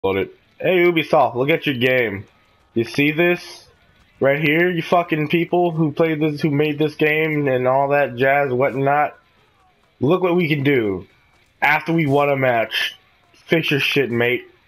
Load it. Hey Ubisoft, look at your game. You see this? Right here, you fucking people who played this, who made this game and all that jazz, whatnot. Look what we can do after we won a match. Fix your shit, mate.